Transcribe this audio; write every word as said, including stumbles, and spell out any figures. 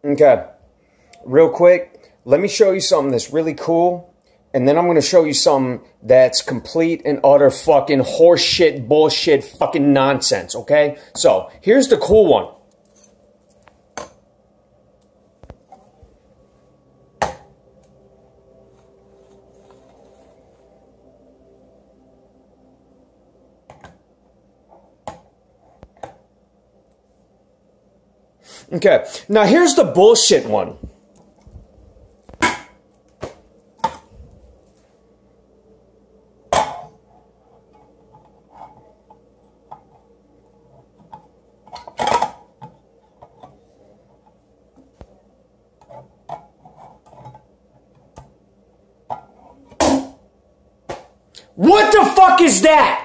Okay, real quick, let me show you something that's really cool, and then I'm going to show you something that's complete and utter fucking horseshit, bullshit, fucking nonsense, okay? So, here's the cool one. Okay, now here's the bullshit one. What the fuck is that?